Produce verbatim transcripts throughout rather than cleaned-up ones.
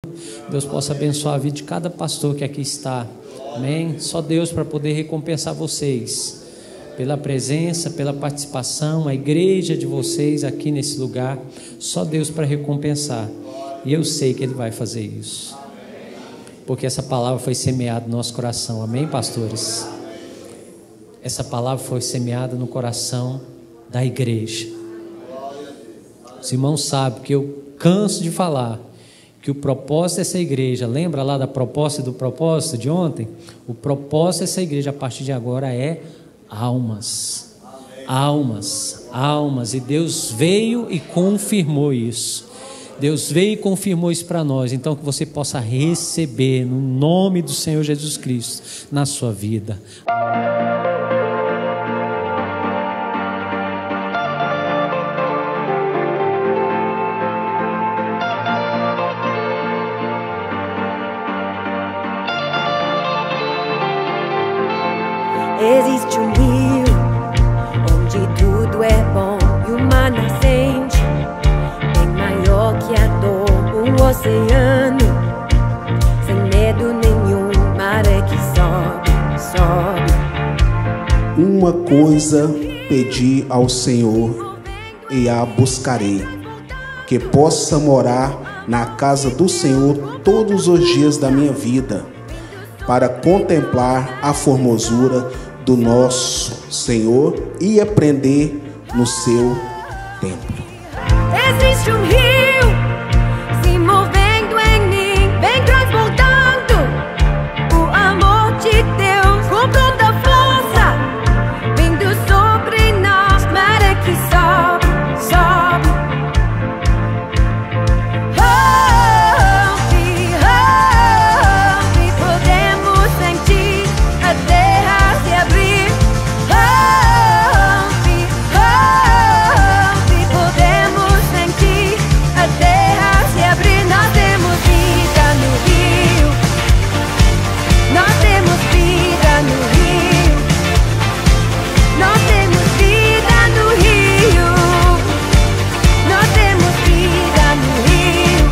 Deus possa abençoar a vida de cada pastor que aqui está. Amém? Só Deus para poder recompensar vocês pela presença, pela participação, a igreja de vocês aqui nesse lugar. Só Deus para recompensar. E eu sei que Ele vai fazer isso, porque essa palavra foi semeada no nosso coração. Amém, pastores? Essa palavra foi semeada no coração da igreja. Os irmãos sabem que eu canso de falar que o propósito dessa igreja, lembra lá da proposta do propósito de ontem? O propósito dessa igreja a partir de agora é almas. Almas, almas. E Deus veio e confirmou isso. Deus veio e confirmou isso para nós. Então que você possa receber no nome do Senhor Jesus Cristo na sua vida. Existe um rio onde tudo é bom e uma nascente bem maior que a dor, um oceano sem medo nenhum, maré que sobe, sobe. Uma coisa pedi ao Senhor e a buscarei, que possa morar na casa do Senhor todos os dias da minha vida, para contemplar a formosura do nosso Senhor e aprender no seu templo. Existe um rio se movendo em mim, vem transbordando o amor de Deus, com toda força vindo sobre nós, maré que sobe, sobe. Ouve, ouve, podemos sentir a terra se abrir. Ouve, ouve, podemos sentir a terra se abrir. Nós temos vida no rio, nós temos vida no rio, nós temos vida no rio, nós temos vida no rio.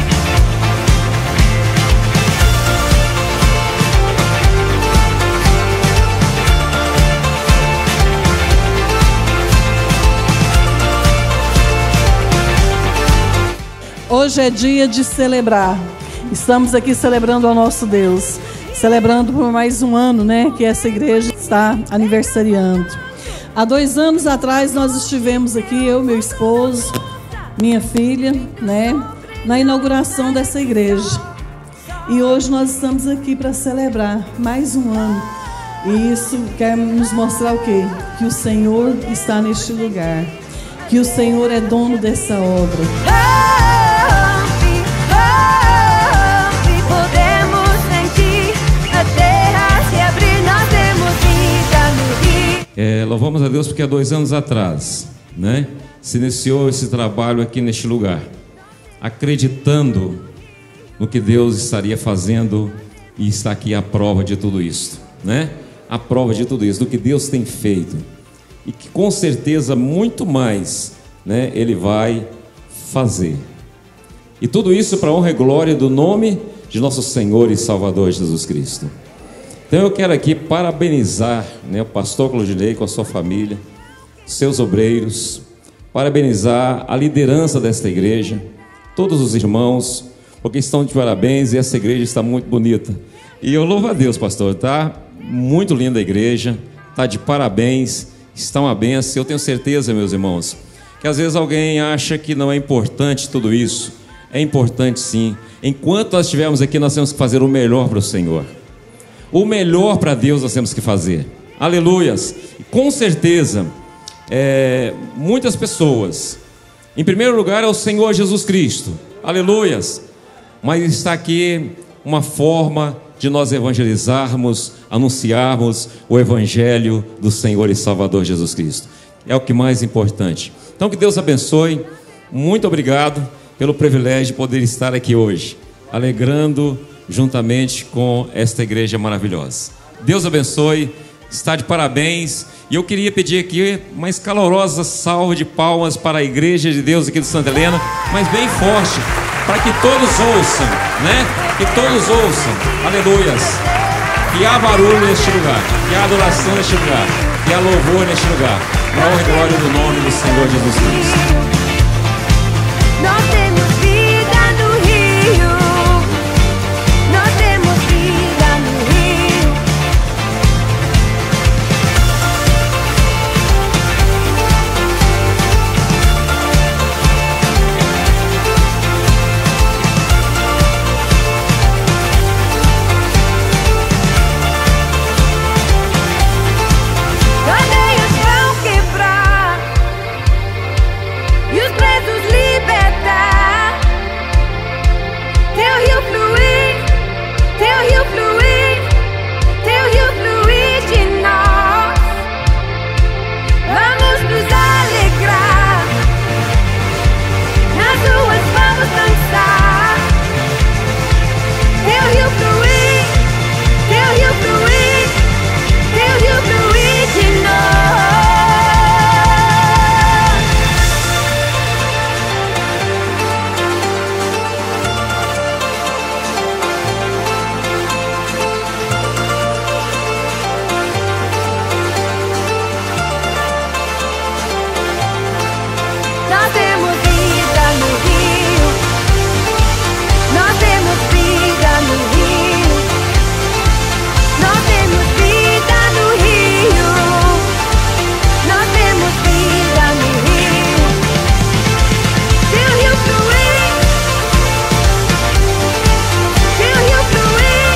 Hoje é dia de celebrar. Estamos aqui celebrando ao nosso Deus, celebrando por mais um ano, né, que essa igreja está aniversariando. Há dois anos atrás nós estivemos aqui, eu, meu esposo, minha filha, né, na inauguração dessa igreja. E hoje nós estamos aqui para celebrar mais um ano. E isso quer nos mostrar o quê? Que o Senhor está neste lugar, que o Senhor é dono dessa obra. É, louvamos a Deus porque há dois anos atrás, né, se iniciou esse trabalho aqui neste lugar, acreditando no que Deus estaria fazendo, e está aqui a prova de tudo isso, né? A prova de tudo isso, do que Deus tem feito, e que com certeza muito mais, né, Ele vai fazer. E tudo isso para a honra e glória do nome de nosso Senhor e Salvador Jesus Cristo. Então eu quero aqui parabenizar, né, o pastor Claudinei com a sua família, seus obreiros, parabenizar a liderança desta igreja, todos os irmãos, porque estão de parabéns e essa igreja está muito bonita. E eu louvo a Deus, pastor, tá muito linda a igreja, tá de parabéns, está uma benção. Eu tenho certeza, meus irmãos, que às vezes alguém acha que não é importante tudo isso. É importante sim. Enquanto nós estivermos aqui, nós temos que fazer o melhor para o Senhor. O melhor para Deus nós temos que fazer. Aleluias. Com certeza, é, muitas pessoas, em primeiro lugar é o Senhor Jesus Cristo. Aleluias. Mas está aqui uma forma de nós evangelizarmos, anunciarmos o Evangelho do Senhor e Salvador Jesus Cristo. É o que mais importante. Então que Deus abençoe. Muito obrigado pelo privilégio de poder estar aqui hoje, alegrando juntamente com esta igreja maravilhosa. Deus abençoe, está de parabéns. E eu queria pedir aqui uma calorosa salva de palmas para a igreja de Deus aqui de Santa Helena, mas bem forte, para que todos ouçam, né? Que todos ouçam, aleluias. Que há barulho neste lugar, que há adoração neste lugar, que há louvor neste lugar. Para a honra e glória do nome do Senhor Jesus Cristo. Nós temos vida no Rio. Nós temos vida no Rio. Cadeias vão quebrar e os presos libertar. Teu rio fluir, teu rio fluir, teu rio fluir de nós. Vamos nos alegrar, nas ruas vamos dançar. Teu rio fluir, teu rio fluir, teu rio fluir de nós. Nós temos vida no Rio. Nós temos vida no Rio. Nós temos vida no Rio. Nós temos vida no Rio. Teu rio fluir, teu rio fluir,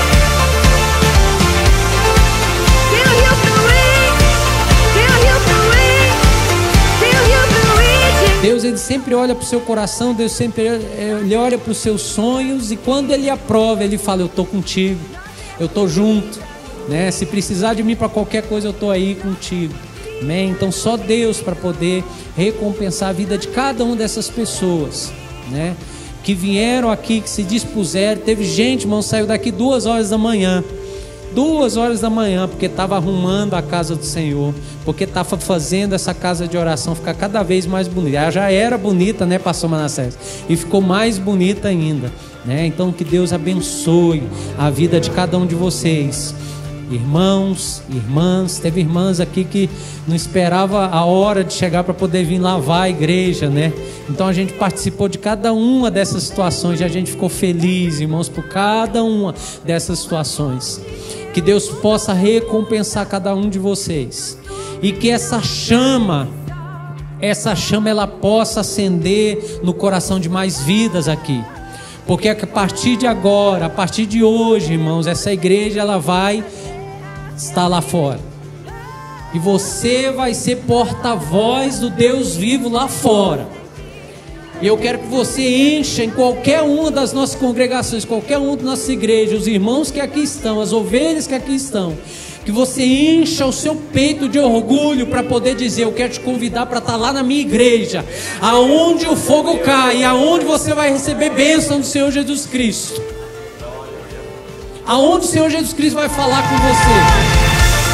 teu rio fluir, teu rio fluir, teu rio fluir de Deus, ele sempre olha para o seu coração, Deus sempre ele olha para os seus sonhos, e quando ele aprova, ele fala: eu estou contigo, eu estou junto, né? Se precisar de mim para qualquer coisa, eu estou aí contigo, amém? Então só Deus para poder recompensar a vida de cada uma dessas pessoas, né? Que vieram aqui, que se dispuseram. Teve gente, irmão, saiu daqui duas horas da manhã, duas horas da manhã, porque estava arrumando a casa do Senhor, porque estava fazendo essa casa de oração ficar cada vez mais bonita. Ela já era bonita, né, pastor Manassés? E ficou mais bonita ainda, né? Então que Deus abençoe a vida de cada um de vocês, irmãos, irmãs. Teve irmãs aqui que não esperava a hora de chegar para poder vir lavar a igreja, né? Então a gente participou de cada uma dessas situações e a gente ficou feliz, irmãos, por cada uma dessas situações. Que Deus possa recompensar cada um de vocês, e que essa chama, essa chama ela possa acender no coração de mais vidas aqui, porque a partir de agora, a partir de hoje, irmãos, essa igreja ela vai estar lá fora, e você vai ser porta-voz do Deus vivo lá fora. E eu quero que você encha em qualquer uma das nossas congregações, qualquer uma das nossas igrejas, os irmãos que aqui estão, as ovelhas que aqui estão, que você encha o seu peito de orgulho para poder dizer: eu quero te convidar para estar lá na minha igreja, aonde o fogo cai, aonde você vai receber bênção do Senhor Jesus Cristo, aonde o Senhor Jesus Cristo vai falar com você.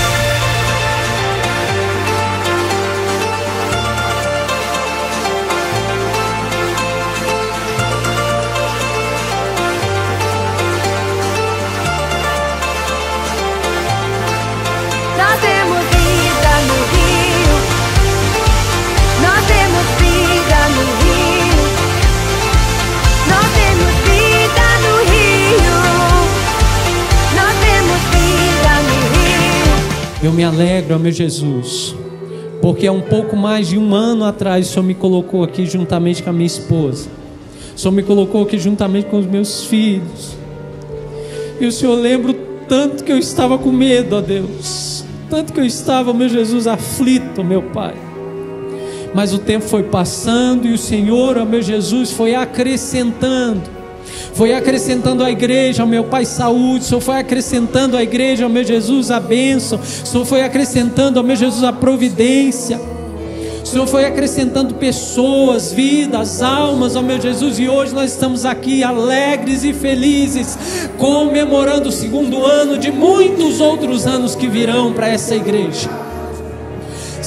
Nós temos vida no Rio. Nós temos vida no Rio. Nós temos vida no Rio. Nós temos vida no Rio. Eu me alegro, meu Jesus, porque há um pouco mais de um ano atrás o Senhor me colocou aqui juntamente com a minha esposa. O Senhor me colocou aqui juntamente com os meus filhos. E o Senhor lembra o tanto que eu estava com medo, ó Deus, tanto que eu estava, meu Jesus, aflito, meu Pai. Mas o tempo foi passando e o Senhor, ó meu Jesus, foi acrescentando, foi acrescentando à igreja, ó meu Pai, saúde. O Senhor foi acrescentando à igreja, ó meu Jesus, a bênção. O Senhor foi acrescentando, ó meu Jesus, a providência. O Senhor foi acrescentando pessoas, vidas, almas, ó meu Jesus. E hoje nós estamos aqui alegres e felizes, comemorando o segundo ano de muitos outros anos que virão para essa igreja.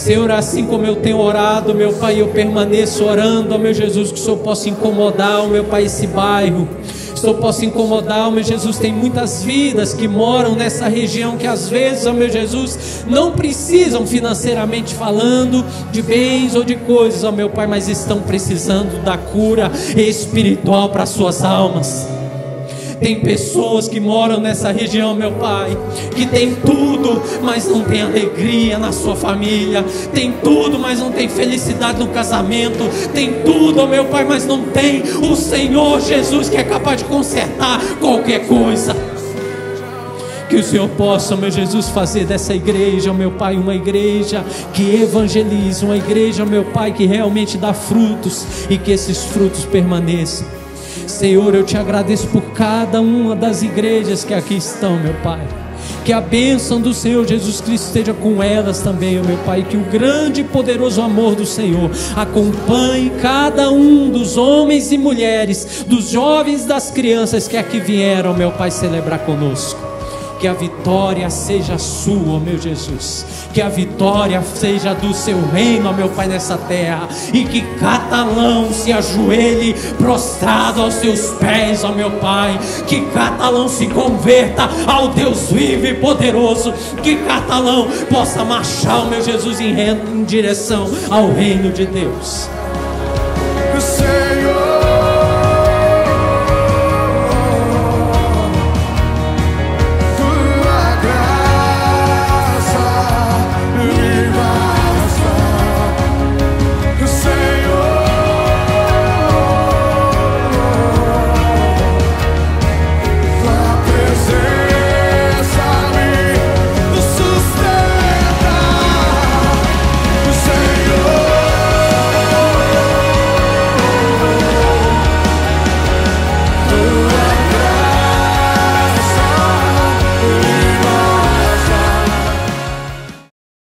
Senhor, assim como eu tenho orado, meu Pai, eu permaneço orando, ó meu Jesus, que o Senhor possa incomodar, ó meu Pai, esse bairro. Que o Senhor possa incomodar, ó meu Jesus. Tem muitas vidas que moram nessa região que às vezes, ó meu Jesus, não precisam financeiramente falando de bens ou de coisas, ó meu Pai, mas estão precisando da cura espiritual para suas almas. Tem pessoas que moram nessa região, meu Pai, que tem tudo, mas não tem alegria na sua família. Tem tudo, mas não tem felicidade no casamento. Tem tudo, oh meu Pai, mas não tem o Senhor Jesus, que é capaz de consertar qualquer coisa. Que o Senhor possa, meu Jesus, fazer dessa igreja, meu Pai, uma igreja que evangeliza, uma igreja, meu Pai, que realmente dá frutos e que esses frutos permaneçam. Senhor, eu te agradeço por cada uma das igrejas que aqui estão, meu Pai. Que a bênção do Senhor Jesus Cristo esteja com elas também, meu Pai. Que o grande e poderoso amor do Senhor acompanhe cada um dos homens e mulheres, dos jovens e das crianças que aqui vieram, meu Pai, celebrar conosco. Que a vitória seja sua, meu Jesus. Que a vitória seja do seu reino, meu Pai, nessa terra. E que Catalão se ajoelhe prostrado aos seus pés, ó meu Pai. Que Catalão se converta ao Deus vivo e poderoso. Que Catalão possa marchar, meu Jesus, em, re... em direção ao reino de Deus.